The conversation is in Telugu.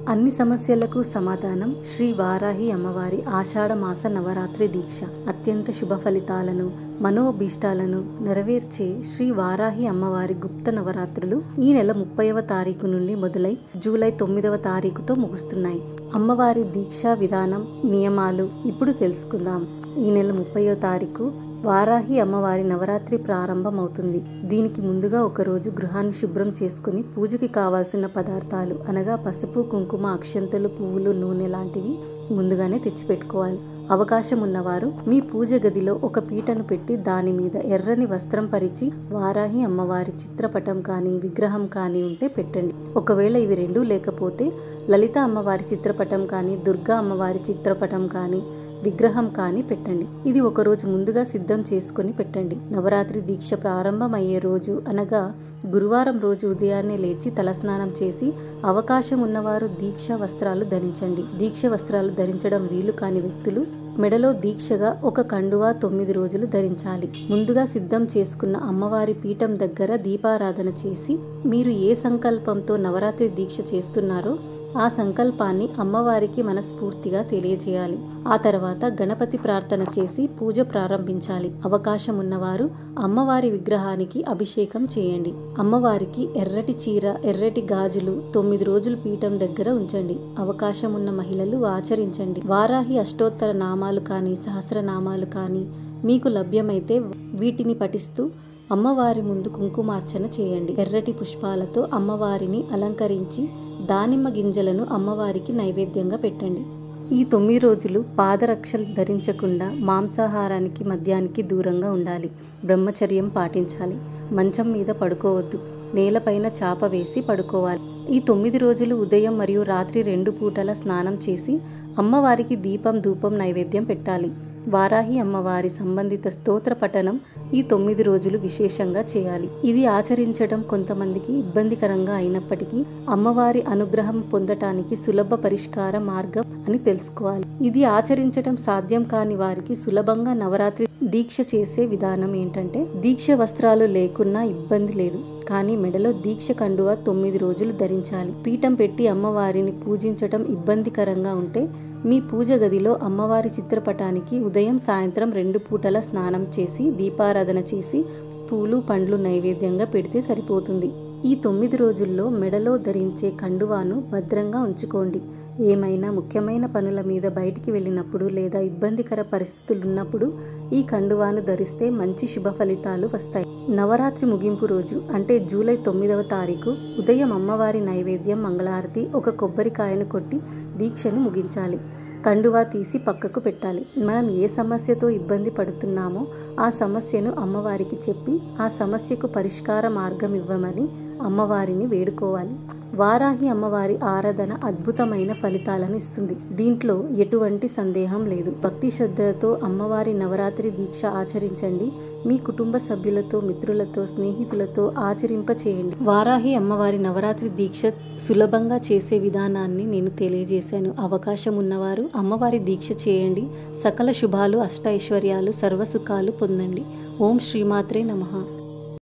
అన్ని సమస్యలకు సమాధానం శ్రీ వారాహి అమ్మవారి ఆషాఢ మాస నవరాత్రి దీక్ష. అత్యంత శుభ ఫలితాలను, మనోభీష్టాలను నెరవేర్చే శ్రీ వారాహి అమ్మవారి గుప్త నవరాత్రులు ఈ నెల 30వ తారీఖు నుండి మొదలై జూలై 9వ తారీఖుతో ముగుస్తున్నాయి. అమ్మవారి దీక్షా విధానం, నియమాలు ఇప్పుడు తెలుసుకుందాం. ఈ నెల 30వ తారీఖు వారాహి అమ్మవారి నవరాత్రి ప్రారంభమవుతుంది. దీనికి ముందుగా ఒకరోజు గృహాన్ని శుభ్రం చేసుకుని పూజకి కావాల్సిన పదార్థాలు అనగా పసుపు, కుంకుమ, అక్షంతలు, పువ్వులు, నూనె లాంటివి ముందుగానే తెచ్చిపెట్టుకోవాలి. అవకాశం ఉన్నవారు మీ పూజ గదిలో ఒక పీటను పెట్టి దాని మీద ఎర్రని వస్త్రం పరిచి వారాహి అమ్మవారి చిత్రపటం కానీ విగ్రహం కానీ ఉంటే పెట్టండి. ఒకవేళ ఇవి రెండూ లేకపోతే లలిత అమ్మవారి చిత్రపటం కానీ, దుర్గా అమ్మవారి చిత్రపటం కానీ, విగ్రహం కానీ పెట్టండి. ఇది ఒకరోజు ముందుగా సిద్ధం చేసుకొని పెట్టండి. నవరాత్రి దీక్ష ప్రారంభమయ్యే రోజు అనగా గురువారం రోజు ఉదయాన్నే లేచి తలస్నానం చేసి అవకాశం ఉన్నవారు దీక్ష వస్త్రాలు ధరించండి. దీక్ష వస్త్రాలు ధరించడం వీలు కాని వ్యక్తులు మెడలో దీక్షగా ఒక కండువా 9 రోజులు ధరించాలి. ముందుగా సిద్ధం చేసుకున్న అమ్మవారి పీఠం దగ్గర దీపారాధన చేసి మీరు ఏ సంకల్పంతో నవరాత్రి దీక్ష చేస్తున్నారో ఆ సంకల్పాన్ని అమ్మవారికి మనస్ఫూర్తిగా తెలియజేయాలి. ఆ తర్వాత గణపతి ప్రార్థన చేసి పూజ ప్రారంభించాలి. అవకాశం ఉన్నవారు అమ్మవారి విగ్రహానికి అభిషేకం చేయండి. అమ్మవారికి ఎర్రటి చీర, ఎర్రటి గాజులు 9 రోజులు పీఠం దగ్గర ఉంచండి. అవకాశం ఉన్న మహిళలు ఆచరించండి. వారాహి అష్టోత్తర నామాలు కానీ, సహస్రనామాలు కానీ మీకు లభ్యమైతే వీటిని పఠిస్తూ అమ్మవారి ముందు కుంకుమార్చన చేయండి. ఎర్రటి పుష్పాలతో అమ్మవారిని అలంకరించి దానిమ్మ గింజలను అమ్మవారికి నైవేద్యంగా పెట్టండి. ఈ 9 రోజులు పాదరక్షలు ధరించకుండా మాంసాహారానికి, మద్యానికి దూరంగా ఉండాలి. బ్రహ్మచర్యం పాటించాలి. మంచం మీద పడుకోవద్దు. నేలపైన చాప వేసి పడుకోవాలి. ఈ 9 రోజులు ఉదయం మరియు రాత్రి 2 పూటల స్నానం చేసి అమ్మవారికి దీపం, ధూపం నైవేద్యం పెట్టాలి. వారాహి అమ్మవారి సంబంధిత స్తోత్ర పఠనం ఈ 9 రోజులు విశేషంగా చేయాలి. ఇది ఆచరించడం కొంతమందికి ఇబ్బందికరంగా అయినప్పటికీ అమ్మవారి అనుగ్రహం పొందటానికి సులభ పరిష్కార మార్గం అని తెలుసుకోవాలి. ఇది ఆచరించడం సాధ్యం కాని వారికి సులభంగా నవరాత్రి దీక్ష చేసే విధానం ఏంటంటే, దీక్ష వస్త్రాలు లేకున్నా ఇబ్బంది లేదు, కానీ మెడలో దీక్ష కండువా 9 రోజులు ధరించాలి. పీఠం పెట్టి అమ్మవారిని పూజించటం ఇబ్బందికరంగా ఉంటే మీ పూజ గదిలో అమ్మవారి చిత్రపటానికి ఉదయం, సాయంత్రం 2 పూటల స్నానం చేసి దీపారాధన చేసి పూలు, పండ్లు నైవేద్యంగా పెడితే సరిపోతుంది. ఈ 9 రోజుల్లో మెడలో ధరించే కండువాను భద్రంగా ఉంచుకోండి. ఏమైనా ముఖ్యమైన పనుల మీద బయటికి వెళ్ళినప్పుడు లేదా ఇబ్బందికర పరిస్థితులున్నప్పుడు ఈ కండువాను ధరిస్తే మంచి శుభ ఫలితాలు వస్తాయి. నవరాత్రి ముగింపు రోజు అంటే జూలై 9వ తారీఖు ఉదయం అమ్మవారి నైవేద్యం, మంగళారతి, ఒక కొబ్బరికాయను కొట్టి దీక్షను ముగించాలి. కండువా తీసి పక్కకు పెట్టాలి. మనం ఏ సమస్యతో ఇబ్బంది పడుతున్నామో ఆ సమస్యను అమ్మవారికి చెప్పి ఆ సమస్యకు పరిష్కార మార్గం ఇవ్వమని అమ్మవారిని వేడుకోవాలి. వారాహి అమ్మవారి ఆరాధన అద్భుతమైన ఫలితాలను ఇస్తుంది. దీంట్లో ఎటువంటి సందేహం లేదు. భక్తి శ్రద్ధలతో అమ్మవారి నవరాత్రి దీక్ష ఆచరించండి. మీ కుటుంబ సభ్యులతో, మిత్రులతో, స్నేహితులతో ఆచరింపచేయండి. వారాహి అమ్మవారి నవరాత్రి దీక్ష సులభంగా చేసే విధానాన్ని నేను తెలియజేశాను. అవకాశం ఉన్నవారు అమ్మవారి దీక్ష చేయండి. సకల శుభాలు, అష్టైశ్వర్యాలు, సర్వసుఖాలు పొందండి. ఓం శ్రీమాత్రే నమః.